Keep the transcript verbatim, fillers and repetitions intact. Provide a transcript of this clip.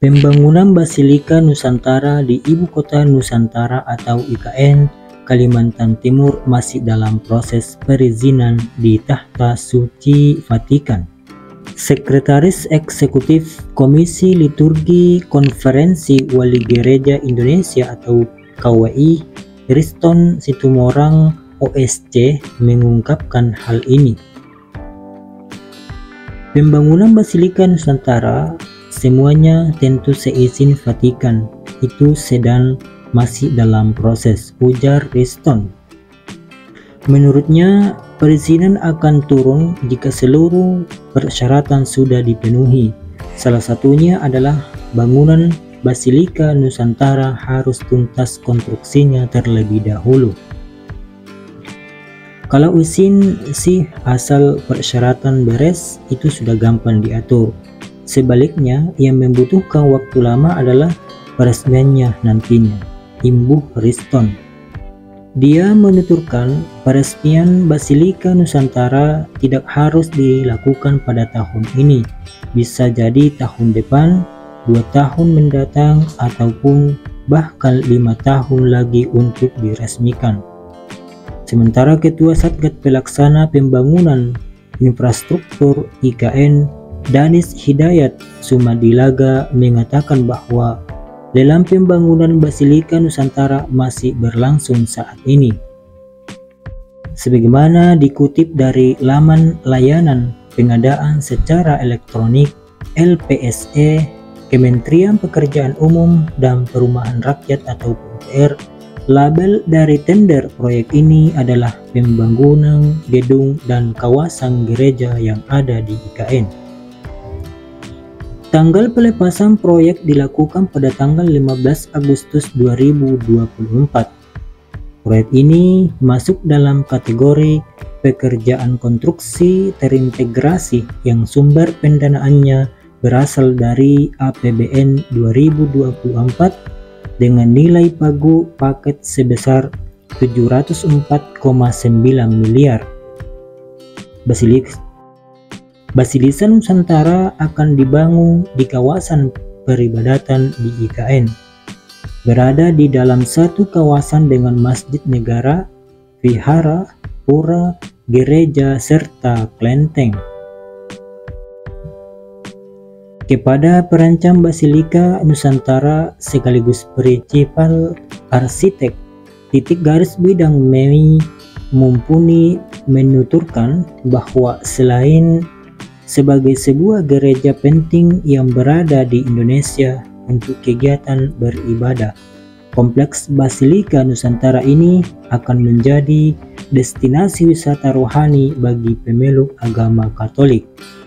Pembangunan Basilika Nusantara di Ibu Kota Nusantara atau I K N, Kalimantan Timur masih dalam proses perizinan di Tahta Suci Vatikan. Sekretaris Eksekutif Komisi Liturgi Konferensi Wali Gereja Indonesia atau K W I, Riston Situmorang O S C mengungkapkan hal ini. Pembangunan Basilika Nusantara semuanya tentu seizin Vatikan, itu sedang masih dalam proses, ujar Riston. Menurutnya, perizinan akan turun jika seluruh persyaratan sudah dipenuhi. Salah satunya adalah bangunan Basilika Nusantara harus tuntas konstruksinya terlebih dahulu. Kalau izin sih asal persyaratan beres itu sudah gampang diatur. Sebaliknya, yang membutuhkan waktu lama adalah peresmiannya nantinya, imbuh Riston. Dia menuturkan peresmian Basilika Nusantara tidak harus dilakukan pada tahun ini, bisa jadi tahun depan, dua tahun mendatang, ataupun bahkan lima tahun lagi untuk diresmikan. Sementara Ketua Satgas Pelaksana Pembangunan Infrastruktur I K N, Danis Hidayat Sumadilaga mengatakan bahwa lelang pembangunan Basilika Nusantara masih berlangsung saat ini. Sebagaimana dikutip dari laman layanan pengadaan secara elektronik L P S E, Kementerian Pekerjaan Umum dan Perumahan Rakyat atau P U P R, label dari tender proyek ini adalah pembangunan gedung dan kawasan gereja yang ada di I K N. Tanggal pelepasan proyek dilakukan pada tanggal lima belas Agustus dua ribu dua puluh empat. Proyek ini masuk dalam kategori pekerjaan konstruksi terintegrasi yang sumber pendanaannya berasal dari A P B N dua ribu dua puluh empat dengan nilai pagu paket sebesar tujuh ratus empat koma sembilan miliar. Basilika Basilika Nusantara akan dibangun di kawasan peribadatan di I K N, berada di dalam satu kawasan dengan masjid negara, vihara, pura, gereja, serta kelenteng. Kepada perancang Basilika Nusantara sekaligus prinsipal arsitek, titik garis bidang Mei mumpuni menuturkan bahwa selain sebagai sebuah gereja penting yang berada di Indonesia untuk kegiatan beribadah, kompleks Basilika Nusantara ini akan menjadi destinasi wisata rohani bagi pemeluk agama Katolik.